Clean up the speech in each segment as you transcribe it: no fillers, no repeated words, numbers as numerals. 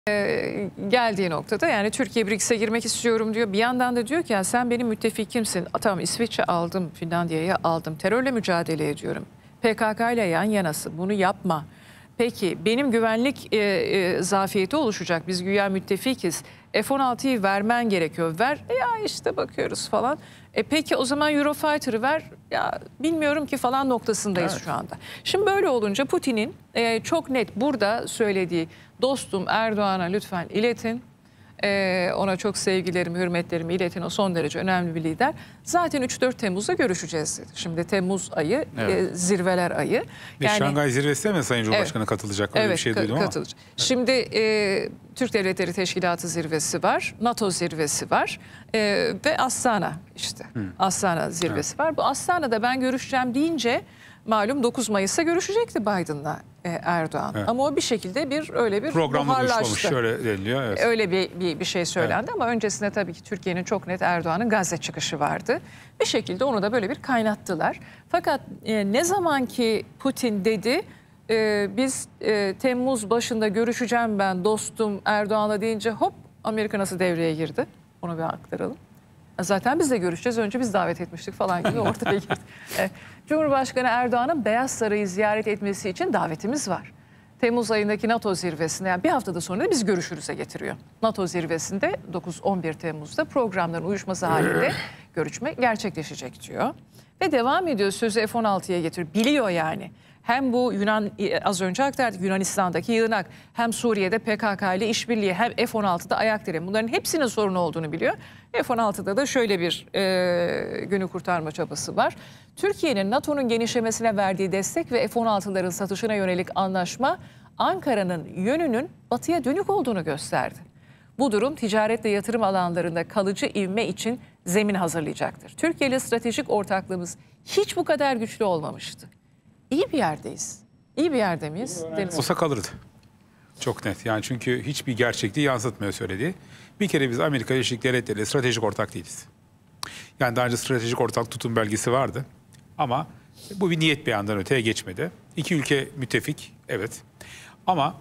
Geldiği noktada yani Türkiye BRICS'e girmek istiyorum diyor. Bir yandan da diyor ki ya sen benim müttefikimsin. Tamam, İsveç'e aldım, Finlandiya'ya aldım. Terörle mücadele ediyorum. PKK ile yan yanası, bunu yapma. Peki benim güvenlik zafiyeti oluşacak. Biz güya müttefikiz. F-16'yı vermen gerekiyor. Ver. Ya işte bakıyoruz falan. Peki o zaman Eurofighter'ı ver. Ya bilmiyorum ki falan noktasındayız şu anda. Şimdi böyle olunca Putin'in çok net burada söylediği, dostum Erdoğan'a lütfen iletin. Ona çok sevgilerimi, hürmetlerimi iletin. O son derece önemli bir lider. Zaten 3-4 Temmuz'da görüşeceğiz dedi. Şimdi Temmuz ayı, zirveler ayı. Yani, Şangay Zirvesi'ne mi Sayın Cumhurbaşkanı katılacak? Öyle bir şey duydum ama. Katılacak. Şimdi Türk Devletleri Teşkilatı zirvesi var, NATO zirvesi var ve Astana işte. Astana zirvesi var. Bu Astana'da ben görüşeceğim deyince malum 9 Mayıs'ta görüşecekti Biden'la Erdoğan. Ama o bir şekilde öyle bir buharlaştı. Şöyle deniliyor. Evet. Öyle bir şey söylendi ama öncesinde tabii ki Türkiye'nin çok net Erdoğan'ın Gazze çıkışı vardı. Bir şekilde onu da böyle bir kaynattılar. Fakat ne zaman ki Putin dedi biz Temmuz başında görüşeceğim ben dostum Erdoğan'la deyince hop Amerika nasıl devreye girdi? Onu bir aktaralım. Zaten biz de görüşeceğiz. Önce biz davet etmiştik falan gibi ortaya girdi. Cumhurbaşkanı Erdoğan'ın Beyaz Saray'ı ziyaret etmesi için davetimiz var. Temmuz ayındaki NATO zirvesinde yani bir haftada sonra da biz görüşürüze getiriyor. NATO zirvesinde 9-11 Temmuz'da programların uyuşması halinde görüşme gerçekleşecek diyor. Ve devam ediyor sözü F-16'ya getiriyor. Biliyor yani. Hem bu az önce aktardık Yunanistan'daki yığınak, hem Suriye'de PKK ile işbirliği, hem F-16'da ayak diremi. Bunların hepsinin sorunu olduğunu biliyor. F-16'da da şöyle bir günü kurtarma çabası var. Türkiye'nin NATO'nun genişlemesine verdiği destek ve F-16'ların satışına yönelik anlaşma Ankara'nın yönünün batıya dönük olduğunu gösterdi. Bu durum ticaret ve yatırım alanlarında kalıcı ivme için zemin hazırlayacaktır. Türkiye ile stratejik ortaklığımız hiç bu kadar güçlü olmamıştı. İyi bir yerdeyiz. İyi bir yerde miyiz? Olsa kalırdı. Çok net. Yani çünkü hiçbir gerçekliği yansıtmıyor söylediği. Bir kere biz Amerika Birleşik Devletleri ile stratejik ortak değiliz. Yani daha önce stratejik ortak tutum belgesi vardı. Ama bu bir niyet beyanından öteye geçmedi. İki ülke müttefik, evet. Ama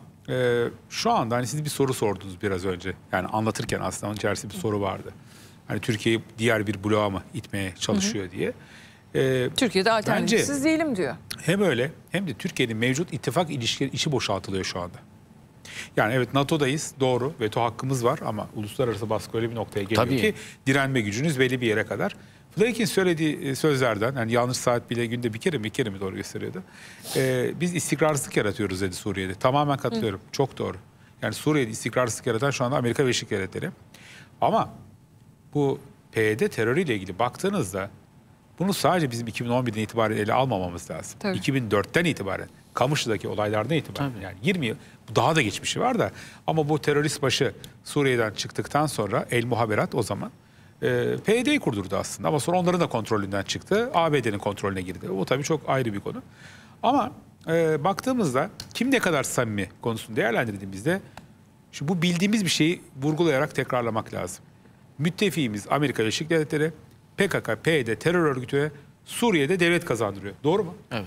şu anda hani siz bir soru sordunuz biraz önce. Yani anlatırken aslında onun içerisinde bir soru vardı. Hani Türkiye'yi diğer bir bloğa mı itmeye çalışıyor diye. Türkiye'de alternatifsiz değilim diyor. Hem öyle hem de Türkiye'nin mevcut ittifak ilişkileri içi boşaltılıyor şu anda. Yani evet NATO'dayız, doğru, veto hakkımız var ama uluslararası baskı öyle bir noktaya geliyor ki direnme gücünüz belli bir yere kadar. Flake'in söylediği sözlerden, yani yanlış saat bile günde bir kere mi doğru gösteriyordu. Biz istikrarsızlık yaratıyoruz dedi Suriye'de. Tamamen katılıyorum. Çok doğru. Yani Suriye'de istikrarsızlık yaratan şu anda Amerika Birleşik Devletleri. Ama bu PYD terörüyle ilgili baktığınızda bunu sadece bizim 2011'den itibaren ele almamamız lazım. 2004'ten itibaren, Kamışlı'daki olaylardan itibaren yani 20 yıl, daha da geçmişi var da ama bu terörist başı Suriye'den çıktıktan sonra El Muhaberat o zaman PYD'yi kurdurdu aslında ama sonra onların da kontrolünden çıktı. ABD'nin kontrolüne girdi. O tabii çok ayrı bir konu. Ama baktığımızda kim ne kadar samimi konusunu değerlendirdiğimizde şu bu bildiğimiz bir şeyi vurgulayarak tekrarlamak lazım. Müttefiğimiz Amerika Birleşik Devletleri, PKK, PYD terör örgütü Suriye'de devlet kazandırıyor. Doğru mu? Evet.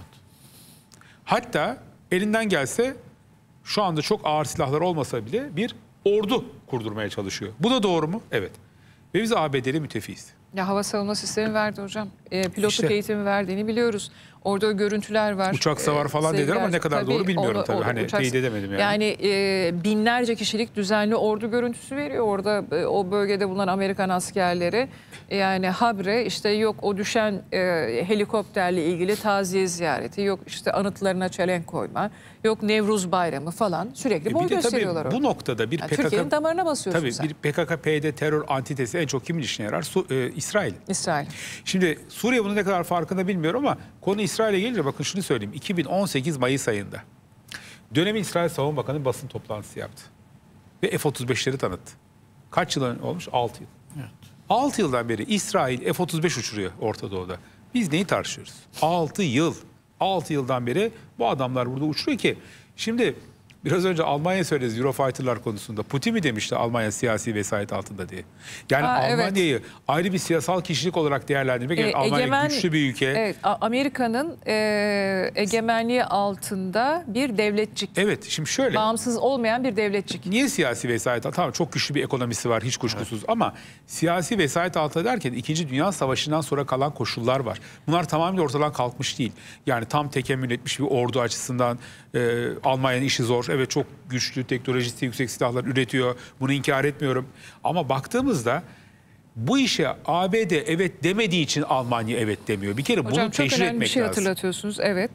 Hatta elinden gelse şu anda çok ağır silahlar olmasa bile bir ordu kurdurmaya çalışıyor. Bu da doğru mu? Evet. Ve biz ABD'li müttefiyiz. Ya hava savunma sistemi verdi hocam. Pilotluk eğitimi verdiğini biliyoruz. Orada görüntüler var. Uçak savar falan dediler ama ne kadar doğru bilmiyorum tabii. Hani teyit edemedim yani. Yani binlerce kişilik düzenli ordu görüntüsü veriyor. Orada o bölgede bulunan Amerikan askerleri yani habre işte yok o düşen helikopterle ilgili taziye ziyareti, yok işte anıtlarına çelenk koyma, yok Nevruz Bayramı falan sürekli boy gösteriyorlar orada. Bu noktada bir yani PKK... Türkiye'nin damarına basıyorsun tabii, sen. Bir PKK-PYD terör antitesi en çok kimin işine yarar? İsrail. İsrail. Şimdi Suriye bunun ne kadar farkında bilmiyorum ama konu İsrail'e gelince bakın şunu söyleyeyim. 2018 Mayıs ayında dönemin İsrail Savunma Bakanı bir basın toplantısı yaptı. Ve F-35'leri tanıttı. Kaç yıl olmuş? 6 yıl. Evet. 6 yıldan beri İsrail F-35 uçuruyor Orta Doğu'da. Biz neyi tartışıyoruz? 6 yıl. 6 yıldan beri bu adamlar burada uçuruyor ki. Şimdi Biraz önce Almanya söyledi Eurofighter'lar konusunda. Putin mi demişti Almanya siyasi vesayet altında diye. Yani Almanya'yı ayrı bir siyasal kişilik olarak değerlendirmek. Yani Almanya güçlü bir ülke. Evet, Amerika'nın egemenliği altında bir devletçik. Evet, şimdi şöyle. Bağımsız olmayan bir devletçik. Niye siyasi vesayet altında? Tamam, çok güçlü bir ekonomisi var hiç kuşkusuz. Evet. Ama siyasi vesayet altında derken 2. Dünya Savaşı'ndan sonra kalan koşullar var. Bunlar tamamen ortadan kalkmış değil. Yani tam tekemmül etmiş bir ordu açısından Almanya'nın işi zor. Evet, çok güçlü, teknolojisi yüksek silahlar üretiyor. Bunu inkar etmiyorum. Ama baktığımızda bu işe ABD evet demediği için Almanya evet demiyor. Bir kere hocam, bunu teşhir etmek lazım. çok önemli bir şey hatırlatıyorsunuz. Evet.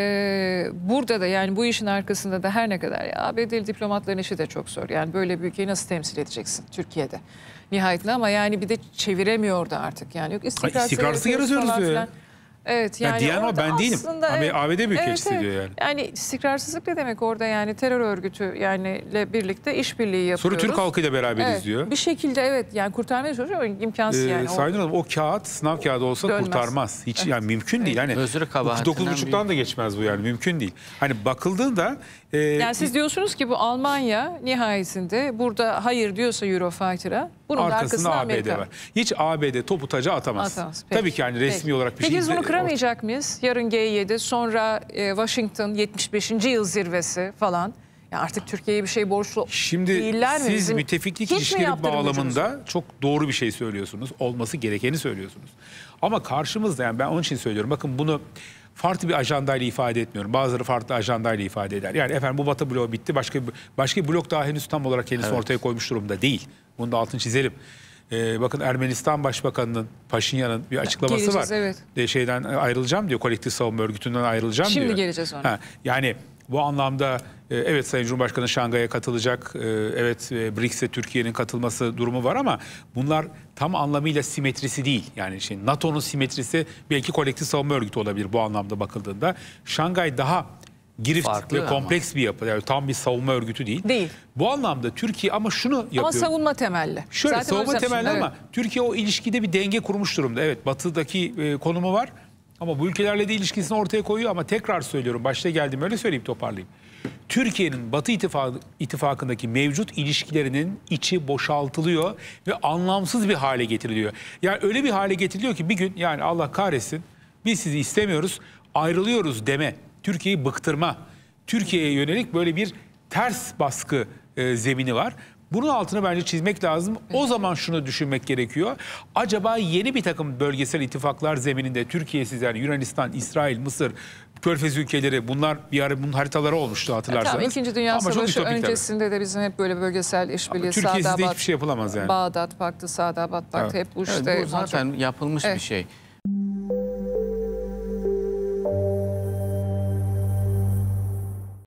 Burada da yani bu işin arkasında da her ne kadar ya, ABD'li diplomatların işi de çok zor. Yani böyle bir ülkeyi nasıl temsil edeceksin Türkiye'de? Nihayetinde ama yani bir de çeviremiyordu artık. Yani yok istikrarsız yaratıyoruz diyor. Evet, yani diyen ama ben değilim. ABD büyükelçisi diyor yani. Yani istikrarsızlık ne demek orada, yani terör örgütü yani ile birlikte işbirliği yapıyoruz. Sonra Türk halkıyla beraberiz diyor. Bir şekilde evet, yani kurtarmaya çalışıyor ama imkansız yani. Sayın Hanım, o kağıt sınav kağıdı olsa dönmez. Kurtarmaz. Hiç yani mümkün değil. Yani 9,5'tan da geçmez bu, yani mümkün değil. Hani bakıldığında yani siz diyorsunuz ki bu Almanya nihayetinde burada hayır diyorsa Eurofighter'a, bunun arkasında ABD var. Hiç ABD topu taca atamaz. Tabii ki yani resmi olarak bir şey. Peki biz bunu kıramayacak mıyız? Yarın G7, sonra Washington 75. yıl zirvesi falan. Ya artık Türkiye'ye bir şey borçlu değiller mi? Siz müttefiklik ilişkileri bağlamında çok doğru bir şey söylüyorsunuz. Olması gerekeni söylüyorsunuz. Ama karşımızda, yani ben onun için söylüyorum. Bakın, bunu farklı bir ajandayla ifade etmiyorum. Bazıları farklı ajandayla ifade eder. Yani efendim bu Batı bloğu bitti. Başka bir blok daha henüz tam olarak kendisini ortaya koymuş durumda değil. Bunu da altını çizelim. Bakın, Ermenistan Başbakanı'nın, Paşinyan'ın bir açıklaması var. Evet. Şeyden ayrılacağım diyor. Kolektif savunma örgütünden ayrılacağım diyor. Şimdi geleceğiz ona. Yani bu anlamda evet, Sayın Cumhurbaşkanı Şangay'a katılacak. Evet, BRICS'e Türkiye'nin katılması durumu var ama bunlar tam anlamıyla simetrisi değil. Yani NATO'nun simetrisi belki kolektif savunma örgütü olabilir bu anlamda bakıldığında. Şangay daha girift ve kompleks bir yapı. Yani tam bir savunma örgütü değil. Bu anlamda Türkiye ama şunu yapıyor. Ama savunma temelli. Şöyle, zaten savunma temelli ama Türkiye o ilişkide bir denge kurmuş durumda. Evet, batıdaki konumu var ama bu ülkelerle de ilişkisini ortaya koyuyor. Ama tekrar söylüyorum, başta geldim öyle söyleyip toparlayayım. Türkiye'nin Batı ittifakındaki mevcut ilişkilerinin içi boşaltılıyor ve anlamsız bir hale getiriliyor. Yani öyle bir hale getiriliyor ki bir gün, yani Allah kahretsin, biz sizi istemiyoruz, ayrılıyoruz deme, Türkiye'yi bıktırma, Türkiye'ye yönelik böyle bir ters baskı zemini var. Bunun altını bence çizmek lazım. O zaman şunu düşünmek gerekiyor. Acaba yeni bir takım bölgesel ittifaklar zemininde Türkiye'siz, yani Yunanistan, İsrail, Mısır, Körfez ülkeleri, bunlar bir ara bunun haritaları olmuştu hatırlarsanız. Tabii, İkinci Dünya Savaşı öncesinde de bizim hep böyle bölgesel işbirliği, Türkiye'siz de hiçbir şey yapılamaz yani. Bağdat Paktı, Sadabat Paktı, hep bu işte. Bu zaten yapılmış bir şey.